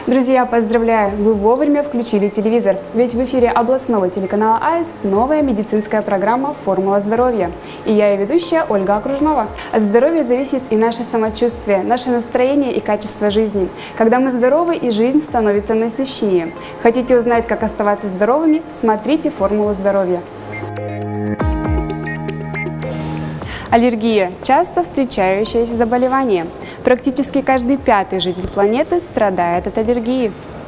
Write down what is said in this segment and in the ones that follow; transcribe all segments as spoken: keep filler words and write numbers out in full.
Друзья, поздравляю! Вы вовремя включили телевизор, ведь в эфире областного телеканала АИСТ новая медицинская программа «Формула здоровья». И я ее ведущая Ольга Окружнова. От здоровья зависит и наше самочувствие, наше настроение и качество жизни. Когда мы здоровы, и жизнь становится насыщеннее. Хотите узнать, как оставаться здоровыми? Смотрите «Формулу здоровья». Аллергия – часто встречающееся заболевание. Практически каждый пятый житель планеты страдает от аллергии.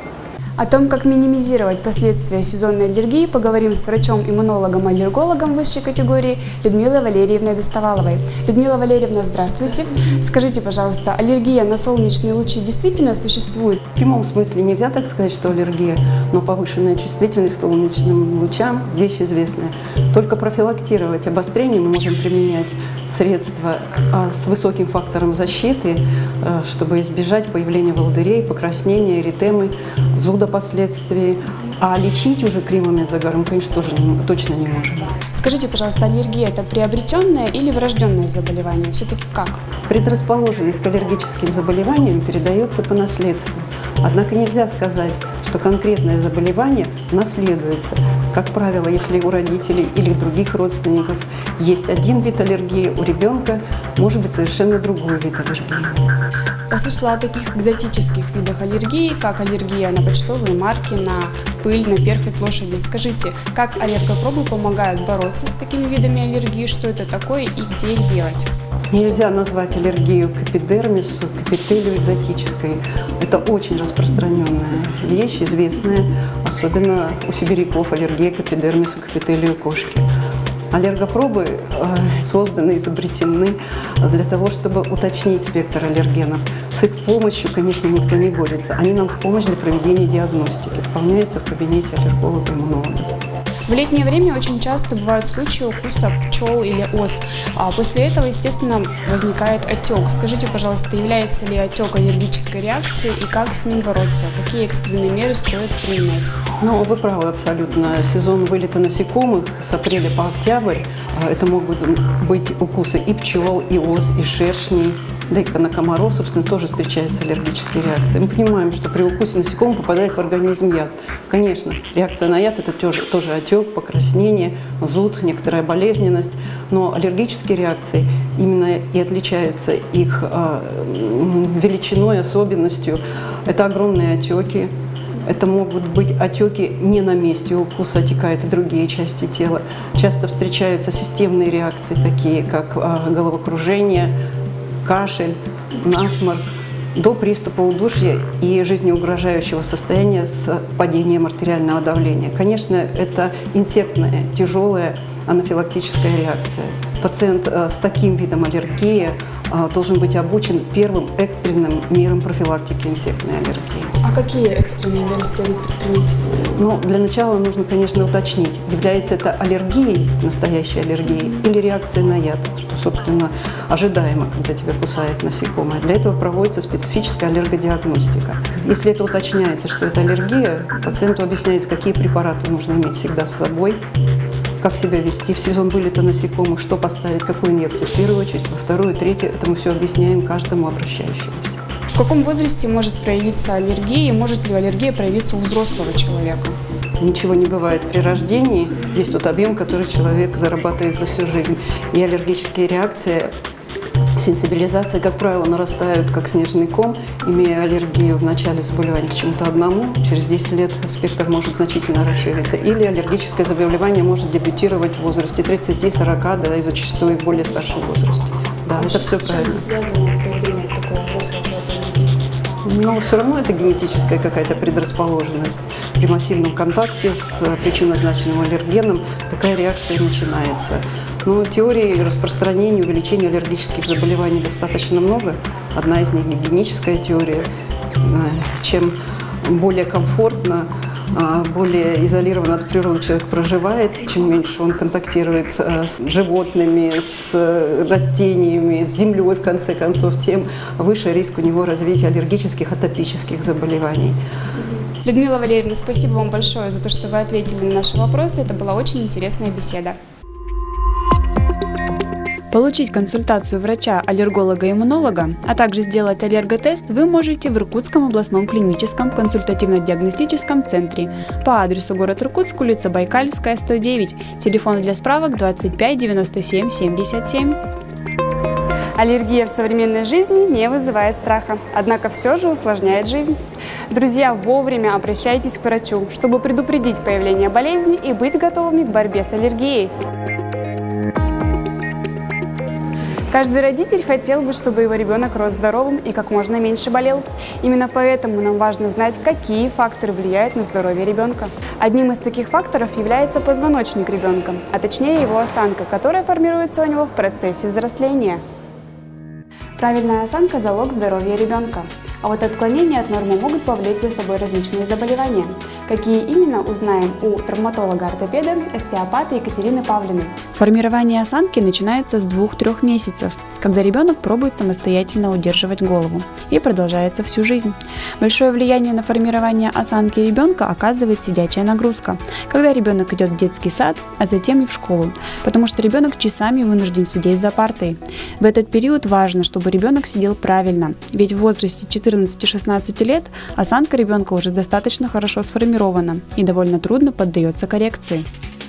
О том, как минимизировать последствия сезонной аллергии, поговорим с врачом-иммунологом-аллергологом высшей категории Людмилой Валерьевной Достоваловой. Людмила Валерьевна, здравствуйте. Скажите, пожалуйста, аллергия на солнечные лучи действительно существует? В прямом смысле нельзя так сказать, что аллергия, но повышенная чувствительность к солнечным лучам – вещь известная. Только профилактировать обострение мы можем применять средства с высоким фактором защиты, чтобы избежать появления волдырей, покраснения, эритемы, зуда последствий. А лечить уже кремами от загара мы, конечно, тоже не, точно не можем. Скажите, пожалуйста, аллергия – это приобретенное или врожденное заболевание? Все-таки как? Предрасположенность к аллергическим заболеваниям передается по наследству. Однако нельзя сказать, что конкретное заболевание наследуется. Как правило, если у родителей или других родственников есть один вид аллергии, у ребенка может быть совершенно другой вид аллергии. Я слышала о таких экзотических видах аллергии, как аллергия на почтовые марки, на пыль, на перхоть лошади. Скажите, как аллергопробы помогают бороться с такими видами аллергии, что это такое и где их делать? Нельзя назвать аллергию к эпидермису, к эпителию экзотической. Это очень распространенная вещь, известная, особенно у сибиряков, аллергия к эпидермису, к эпителию кошки. Аллергопробы созданы, изобретены для того, чтобы уточнить спектр аллергенов. С их помощью, конечно, никто не борется. Они нам в помощь для проведения диагностики. Выполняются в кабинете аллерголога-иммунолога. В летнее время очень часто бывают случаи укуса пчел или ос. А после этого, естественно, возникает отек. Скажите, пожалуйста, является ли отек аллергической реакцией и как с ним бороться? Какие экстренные меры стоит применять? Ну, вы правы абсолютно. Сезон вылета насекомых с апреля по октябрь. Это могут быть укусы и пчел, и ос, и шершней. Да и на комаров, собственно, тоже встречаются аллергические реакции. Мы понимаем, что при укусе насекомых попадает в организм яд. Конечно, реакция на яд – это тоже, тоже отек, покраснение, зуд, некоторая болезненность. Но аллергические реакции именно и отличаются их э, величиной, особенностью. Это огромные отеки. Это могут быть отеки не на месте укуса, отекают и другие части тела. Часто встречаются системные реакции, такие как э, головокружение, кашель, насморк, до приступа удушья и жизнеугрожающего состояния с падением артериального давления. Конечно, это инсектная, тяжелая анафилактическая реакция. Пациент с таким видом аллергии должен быть обучен первым экстренным мерам профилактики инсектной аллергии. А какие экстренные меры стоит предпринять? Ну, для начала нужно, конечно, уточнить, является это аллергией, настоящей аллергией, или реакцией на яд, что, собственно, ожидаемо, когда тебя кусает насекомое. Для этого проводится специфическая аллергодиагностика. Если это уточняется, что это аллергия, пациенту объясняется, какие препараты нужно иметь всегда с собой, как себя вести в сезон вылета насекомых, что поставить, какую инъекцию в первую очередь, во вторую, третью. Это мы все объясняем каждому обращающемуся. В каком возрасте может проявиться аллергия и может ли аллергия проявиться у взрослого человека? Ничего не бывает при рождении. Есть тот объем, который человек зарабатывает за всю жизнь. И аллергические реакции, сенсибилизация, как правило, нарастают как снежный ком. Имея аллергию в начале заболевания к чему-то одному, через десять лет спектр может значительно расшириться. Или аллергическое заболевание может дебютировать в возрасте тридцати-сорока, да, и зачастую в более старшем возрасте. Да, это все правильно. Но все равно это генетическая какая-то предрасположенность. При массивном контакте с причинозначным аллергеном такая реакция начинается. Но теорий распространения, увеличения аллергических заболеваний достаточно много. Одна из них – гигиеническая теория. Чем более комфортно, более изолированно от природы человек проживает, чем меньше он контактирует с животными, с растениями, с землей, в конце концов, тем выше риск у него развития аллергических, атопических заболеваний. Людмила Валерьевна, спасибо вам большое за то, что вы ответили на наши вопросы. Это была очень интересная беседа. Получить консультацию врача-аллерголога-иммунолога, а также сделать аллерготест вы можете в Иркутском областном клиническом консультативно-диагностическом центре по адресу город Иркутск, улица Байкальская, сто девять, телефон для справок двадцать пять девяносто семь семьдесят семь. Аллергия в современной жизни не вызывает страха, однако все же усложняет жизнь. Друзья, вовремя обращайтесь к врачу, чтобы предупредить появление болезни и быть готовыми к борьбе с аллергией. Каждый родитель хотел бы, чтобы его ребенок рос здоровым и как можно меньше болел. Именно поэтому нам важно знать, какие факторы влияют на здоровье ребенка. Одним из таких факторов является позвоночник ребенка, а точнее его осанка, которая формируется у него в процессе взросления. Правильная осанка – залог здоровья ребенка. А вот отклонения от нормы могут повлечь за собой различные заболевания. Какие именно, узнаем у травматолога-ортопеда, остеопата Екатерины Павлиной. Формирование осанки начинается с двух-трех месяцев, когда ребенок пробует самостоятельно удерживать голову, и продолжается всю жизнь. Большое влияние на формирование осанки ребенка оказывает сидячая нагрузка, когда ребенок идет в детский сад, а затем и в школу, потому что ребенок часами вынужден сидеть за партой. В этот период важно, чтобы ребенок сидел правильно, ведь в возрасте четырнадцати-шестнадцати лет осанка ребенка уже достаточно хорошо сформирована и довольно трудно поддается коррекции.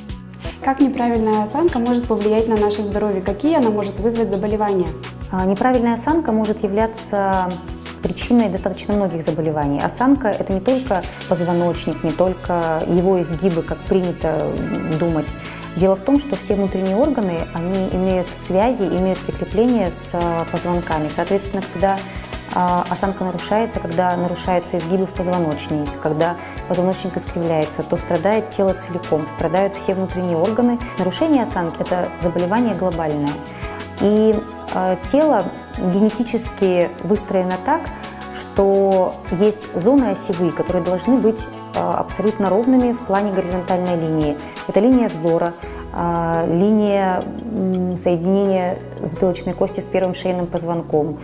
Как неправильная осанка может повлиять на наше здоровье? Какие она может вызвать заболевания? Неправильная осанка может являться причиной достаточно многих заболеваний. Осанка – это не только позвоночник, не только его изгибы, как принято думать. Дело в том, что все внутренние органы, они имеют связи, имеют прикрепление с позвонками. Соответственно, когда осанка нарушается, когда нарушаются изгибы в позвоночнике, когда позвоночник искривляется, то страдает тело целиком, страдают все внутренние органы. Нарушение осанки – это заболевание глобальное. И э, тело генетически выстроено так, что есть зоны осевые, которые должны быть э, абсолютно ровными в плане горизонтальной линии. Это линия взора, э, линия э, соединения затылочной кости с первым шейным позвонком.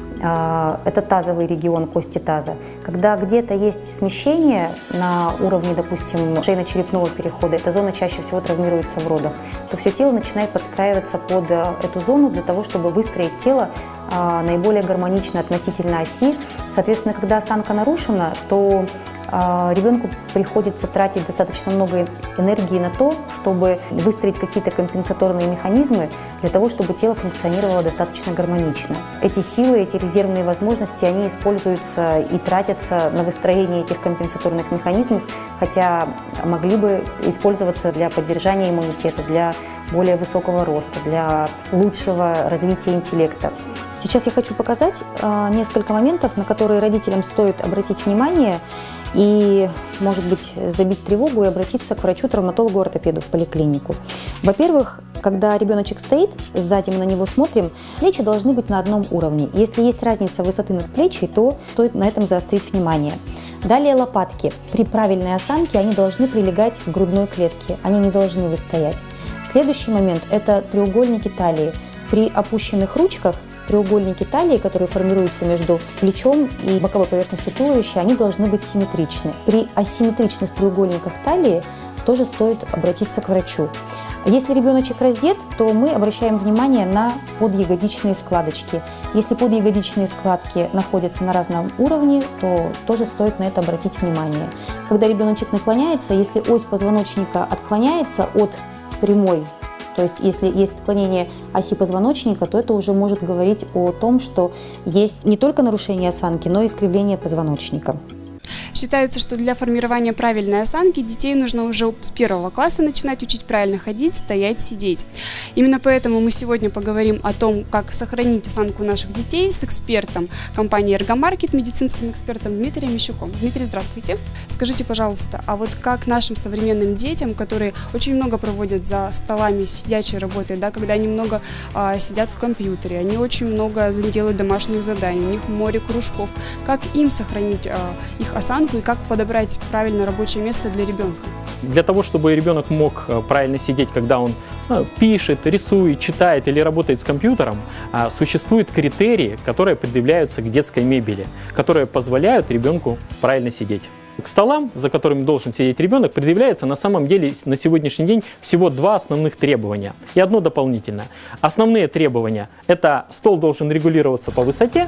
Это тазовый регион кости таза. Когда где-то есть смещение на уровне, допустим, шейно-черепного перехода, эта зона чаще всего травмируется в родах, то все тело начинает подстраиваться под эту зону для того, чтобы выстроить тело наиболее гармонично относительно оси. Соответственно, когда осанка нарушена, то ребенку приходится тратить достаточно много энергии на то, чтобы выстроить какие-то компенсаторные механизмы для того, чтобы тело функционировало достаточно гармонично. Эти силы, эти резервные возможности, они используются и тратятся на выстроение этих компенсаторных механизмов, хотя могли бы использоваться для поддержания иммунитета, для более высокого роста, для лучшего развития интеллекта. Сейчас я хочу показать несколько моментов, на которые родителям стоит обратить внимание и, может быть, забить тревогу и обратиться к врачу-травматологу-ортопеду в поликлинику. Во-первых, когда ребеночек стоит, сзади мы на него смотрим, плечи должны быть на одном уровне. Если есть разница высоты над плечей, то стоит на этом заострить внимание. Далее лопатки. При правильной осанке они должны прилегать к грудной клетке, они не должны выстоять. Следующий момент – это треугольники талии. При опущенных ручках треугольники талии, которые формируются между плечом и боковой поверхностью туловища, они должны быть симметричны. При асимметричных треугольниках талии тоже стоит обратиться к врачу. Если ребеночек раздет, то мы обращаем внимание на подъягодичные складочки. Если подъягодичные складки находятся на разном уровне, то тоже стоит на это обратить внимание. Когда ребеночек наклоняется, если ось позвоночника отклоняется от прямой, то есть если есть отклонение оси позвоночника, то это уже может говорить о том, что есть не только нарушение осанки, но и искривление позвоночника. Считается, что для формирования правильной осанки детей нужно уже с первого класса начинать учить правильно ходить, стоять, сидеть. Именно поэтому мы сегодня поговорим о том, как сохранить осанку наших детей с экспертом компании «Эргомаркет», медицинским экспертом Дмитрием Мищуком. Дмитрий, здравствуйте. Скажите, пожалуйста, а вот как нашим современным детям, которые очень много проводят за столами сидячей работы, да, когда они много а, сидят в компьютере, они очень много делают домашних заданий, у них море кружков, как им сохранить а, их осанку и как подобрать правильное рабочее место для ребенка? Для того, чтобы ребенок мог правильно сидеть, когда он пишет, рисует, читает или работает с компьютером, существуют критерии, которые предъявляются к детской мебели, которые позволяют ребенку правильно сидеть. К столам, за которыми должен сидеть ребенок, предъявляется на самом деле на сегодняшний день всего два основных требования и одно дополнительное. Основные требования – это стол должен регулироваться по высоте.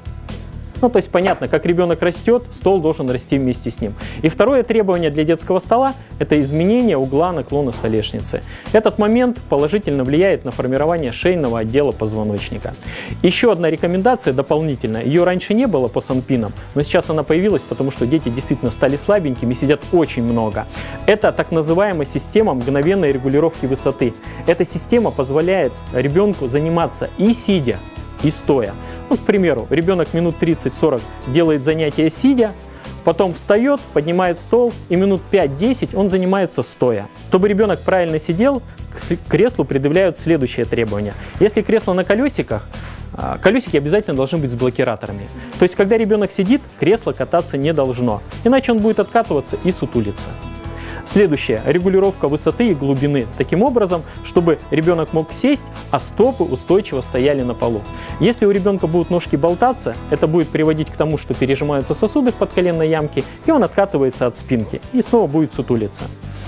Ну, то есть понятно, как ребенок растет, стол должен расти вместе с ним. И второе требование для детского стола – это изменение угла наклона столешницы. Этот момент положительно влияет на формирование шейного отдела позвоночника. Еще одна рекомендация дополнительная. Ее раньше не было по санпинам, но сейчас она появилась, потому что дети действительно стали слабенькими, сидят очень много. Это так называемая система мгновенной регулировки высоты. Эта система позволяет ребенку заниматься и сидя, и стоя. Ну, к примеру, ребенок минут тридцать-сорок делает занятия сидя, потом встает, поднимает стол, и минут пять-десять он занимается стоя. Чтобы ребенок правильно сидел, к креслу предъявляют следующее требование. Если кресло на колесиках, колесики обязательно должны быть с блокираторами. То есть, когда ребенок сидит, кресло кататься не должно, иначе он будет откатываться и сутулиться. Следующее – регулировка высоты и глубины, таким образом, чтобы ребенок мог сесть, а стопы устойчиво стояли на полу. Если у ребенка будут ножки болтаться, это будет приводить к тому, что пережимаются сосуды в подколенной ямке, и он откатывается от спинки и снова будет сутулиться.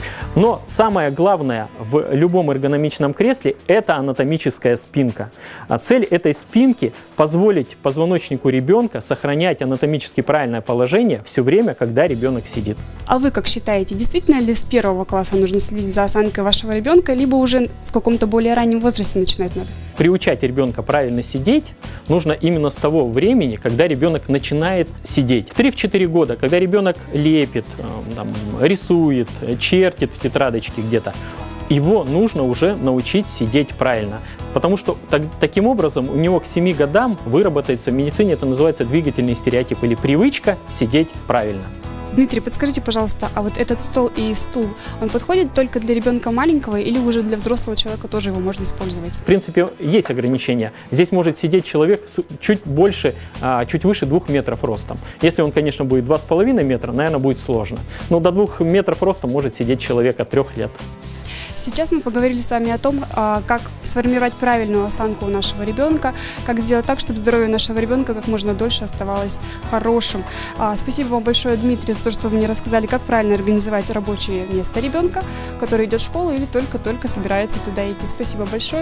Но самое главное в любом эргономичном кресле – это анатомическая спинка. А цель этой спинки – позволить позвоночнику ребенка сохранять анатомически правильное положение все время, когда ребенок сидит. А вы как считаете, действительно ли с первого класса нужно следить за осанкой вашего ребенка, либо уже в каком-то более раннем возрасте начинать надо? Приучать ребенка правильно сидеть нужно именно с того времени, когда ребенок начинает сидеть. В три-четыре года, когда ребенок лепит, там, рисует, чертит в тетрадочке где-то, его нужно уже научить сидеть правильно. Потому что так, таким образом у него к семи годам выработается, в медицине это называется двигательный стереотип или привычка сидеть правильно. Дмитрий, подскажите, пожалуйста, а вот этот стол и стул, он подходит только для ребенка маленького или уже для взрослого человека тоже его можно использовать? В принципе, есть ограничения. Здесь может сидеть человек чуть больше, чуть выше двух метров ростом. Если он, конечно, будет два с половиной метра, наверное, будет сложно. Но до двух метров ростом может сидеть человек от трех лет. Сейчас мы поговорили с вами о том, как сформировать правильную осанку у нашего ребенка, как сделать так, чтобы здоровье нашего ребенка как можно дольше оставалось хорошим. Спасибо вам большое, Дмитрий, за то, что вы мне рассказали, как правильно организовать рабочее место ребенка, который идет в школу или только-только собирается туда идти. Спасибо большое.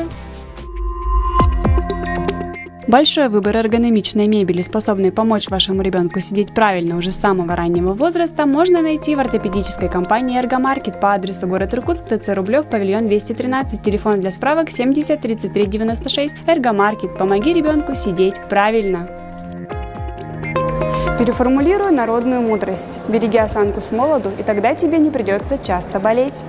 Большой выбор эргономичной мебели, способной помочь вашему ребенку сидеть правильно уже с самого раннего возраста, можно найти в ортопедической компании «Эргомаркет» по адресу город Иркутск, ТЦ Рублев, павильон двести тринадцать, телефон для справок семьдесят тридцать три девяносто шесть. «Эргомаркет». Помоги ребенку сидеть правильно. Переформулирую народную мудрость. Береги осанку с молоду, и тогда тебе не придется часто болеть.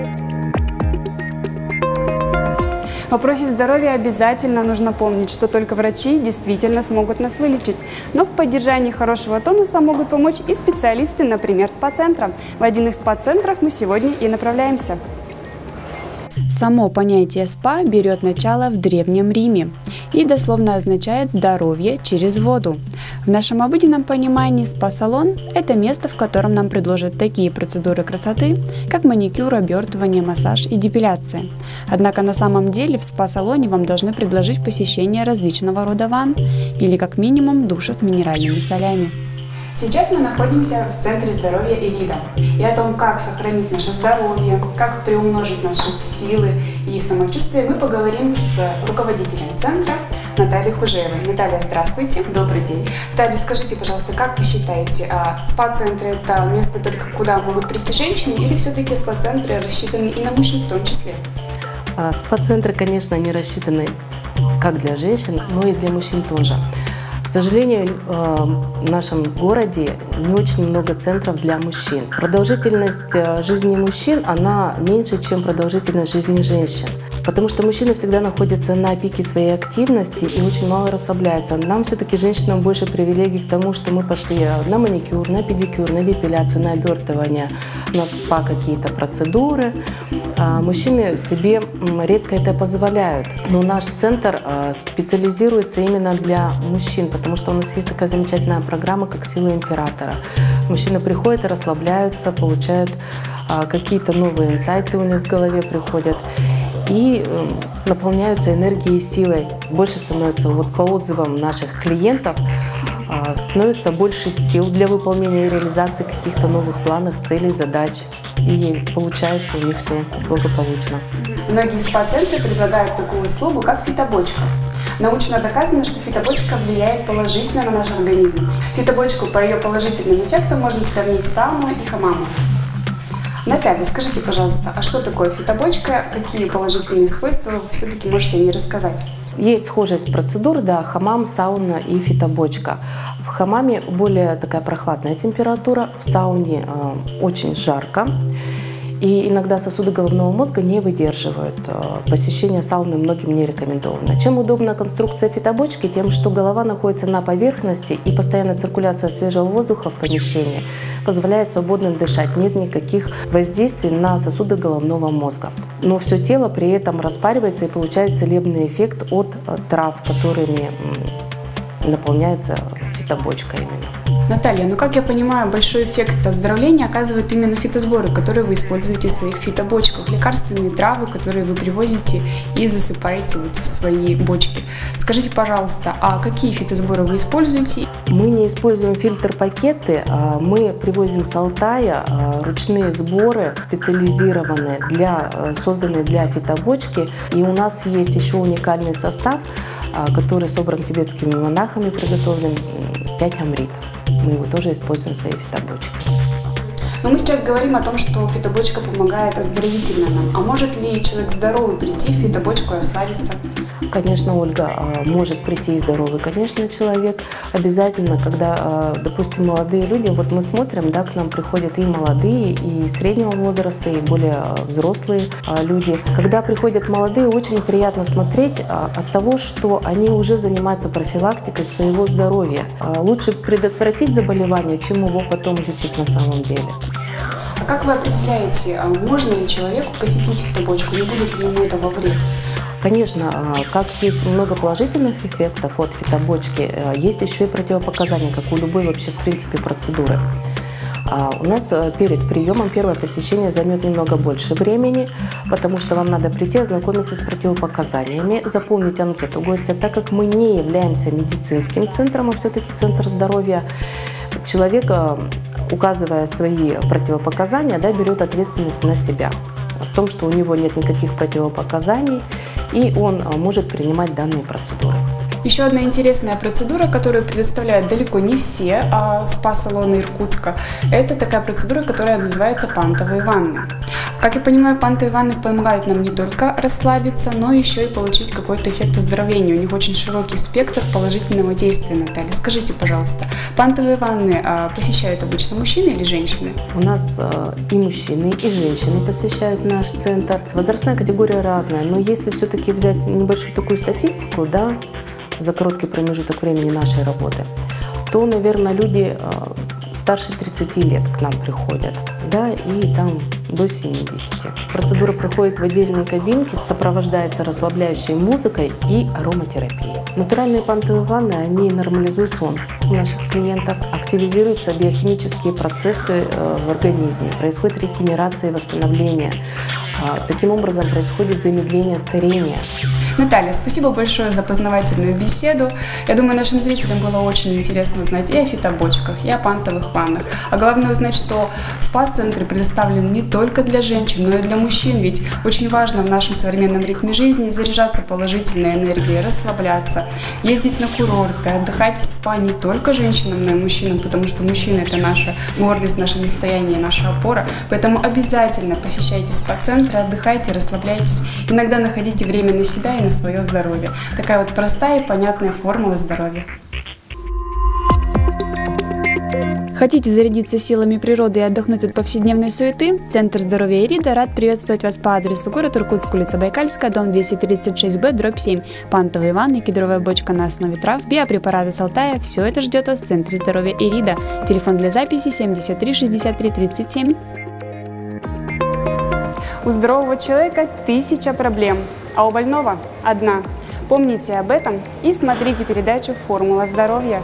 В вопросе здоровья обязательно нужно помнить, что только врачи действительно смогут нас вылечить. Но в поддержании хорошего тонуса могут помочь и специалисты, например, спа-центра. В один из спа-центров мы сегодня и направляемся. Само понятие «спа» берет начало в Древнем Риме и дословно означает «здоровье через воду». В нашем обыденном понимании спа-салон – это место, в котором нам предложат такие процедуры красоты, как маникюр, обертывание, массаж и депиляция. Однако на самом деле в спа-салоне вам должны предложить посещение различного рода ванн или как минимум душа с минеральными солями. Сейчас мы находимся в Центре здоровья «Элида». И о том, как сохранить наше здоровье, как приумножить наши силы и самочувствие, мы поговорим с руководителем центра Натальей Хужеевой. Наталья, здравствуйте. Добрый день. Наталья, скажите, пожалуйста, как вы считаете, спа-центры – это место только куда могут прийти женщины, или все-таки спа-центры рассчитаны и на мужчин в том числе? Спа-центры, конечно, не рассчитаны как для женщин, но и для мужчин тоже. К сожалению, в нашем городе не очень много центров для мужчин. Продолжительность жизни мужчин, она меньше, чем продолжительность жизни женщин. Потому что мужчины всегда находятся на пике своей активности и очень мало расслабляются. Нам все-таки, женщинам, больше привилегий к тому, что мы пошли на маникюр, на педикюр, на депиляцию, на обертывание, на спа какие-то процедуры. А мужчины себе редко это позволяют. Но наш центр специализируется именно для мужчин, потому что у нас есть такая замечательная программа, как «Сила императора». Мужчины приходят и расслабляются, получают какие-то новые инсайты у них в голове приходят и наполняются энергией и силой. Больше становится, вот по отзывам наших клиентов, становится больше сил для выполнения и реализации каких-то новых планов, целей, задач. И получается у них все благополучно. Многие спа-центры предлагают такую услугу, как фитобочка. Научно доказано, что фитобочка влияет положительно на наш организм. Фитобочку по ее положительным эффектам можно сравнить с сауной и хамамом. Наталья, скажите, пожалуйста, а что такое фитобочка, какие положительные свойства вы все-таки можете о ней рассказать? Есть схожесть процедур, да, хамам, сауна и фитобочка. В хамаме более такая прохладная температура, в сауне э, очень жарко. И иногда сосуды головного мозга не выдерживают. Посещение сауны многим не рекомендовано. Чем удобна конструкция фитобочки? Тем, что голова находится на поверхности и постоянная циркуляция свежего воздуха в помещении позволяет свободно дышать. Нет никаких воздействий на сосуды головного мозга. Но все тело при этом распаривается и получает целебный эффект от трав, которыми наполняется фитобочка именно. Наталья, ну как я понимаю, большой эффект оздоровления оказывают именно фитосборы, которые вы используете в своих фитобочках, лекарственные травы, которые вы привозите и засыпаете вот в свои бочки. Скажите, пожалуйста, а какие фитосборы вы используете? Мы не используем фильтр-пакеты, мы привозим с Алтая ручные сборы, специализированные, для, созданные для фитобочки. И у нас есть еще уникальный состав, который собран тибетскими монахами, приготовлен пять амритов. Мы его тоже используем в своей фитобочке. Но мы сейчас говорим о том, что фитобочка помогает оздоровительно нам. А может ли человек здоровый прийти в фитобочку и ослабиться? Конечно, Ольга, может прийти и здоровый, конечно, человек. Обязательно, когда, допустим, молодые люди, вот мы смотрим, да, к нам приходят и молодые, и среднего возраста, и более взрослые люди. Когда приходят молодые, очень приятно смотреть от того, что они уже занимаются профилактикой своего здоровья. Лучше предотвратить заболевание, чем его потом лечить на самом деле. А как вы определяете, можно ли человеку посетить фитобочку, не будет ли ему этого вред? Конечно, как есть много положительных эффектов от фитобочки, есть еще и противопоказания, как у любой вообще в принципе процедуры. У нас перед приемом первое посещение займет немного больше времени, потому что вам надо прийти, ознакомиться с противопоказаниями, заполнить анкету гостя. Так как мы не являемся медицинским центром, а все-таки центр здоровья, человек, указывая свои противопоказания, да, берет ответственность на себя в том, что у него нет никаких противопоказаний, и он может принимать данные процедуры. Еще одна интересная процедура, которую предоставляют далеко не все а спа-салоны Иркутска, это такая процедура, которая называется пантовые ванны. Как я понимаю, пантовые ванны помогают нам не только расслабиться, но еще и получить какой-то эффект оздоровления. У них очень широкий спектр положительного действия, Наталья. Скажите, пожалуйста, пантовые ванны а, посещают обычно мужчины или женщины? У нас а, и мужчины, и женщины посещают наш центр. Возрастная категория разная, но если все-таки взять небольшую такую статистику, да, за короткий промежуток времени нашей работы, то, наверное, люди э, старше тридцати лет к нам приходят, да, и там до семидесяти. Процедура проходит в отдельной кабинке, сопровождается расслабляющей музыкой и ароматерапией. Натуральные пантовые ванны, они нормализуют сон у наших клиентов, активизируются биохимические процессы э, в организме, происходит регенерация и восстановление. Э, таким образом происходит замедление старения. Наталья, спасибо большое за познавательную беседу. Я думаю, нашим зрителям было очень интересно узнать и о фитобочках, и о пантовых ваннах. А главное узнать, что спа-центр предоставлен не только для женщин, но и для мужчин. Ведь очень важно в нашем современном ритме жизни заряжаться положительной энергией, расслабляться, ездить на курорты, отдыхать в спа не только женщинам, но и мужчинам, потому что мужчины – это наша гордость, наше достояние, наша опора. Поэтому обязательно посещайте спа-центры, отдыхайте, расслабляйтесь. Иногда находите время на себя и на свое здоровье. Такая вот простая и понятная формула здоровья. Хотите зарядиться силами природы и отдохнуть от повседневной суеты? Центр здоровья Ирида рад приветствовать вас по адресу город Иркутск, улица Байкальская, дом двести тридцать шесть бэ, дробь семь. Пантовые ванны, кедровая бочка на основе трав, биопрепараты с Алтая – все это ждет вас в Центре здоровья Ирида. Телефон для записи семьдесят три шестьдесят три тридцать семь. У здорового человека тысяча проблем, а у больного одна. Помните об этом и смотрите передачу «Формула здоровья».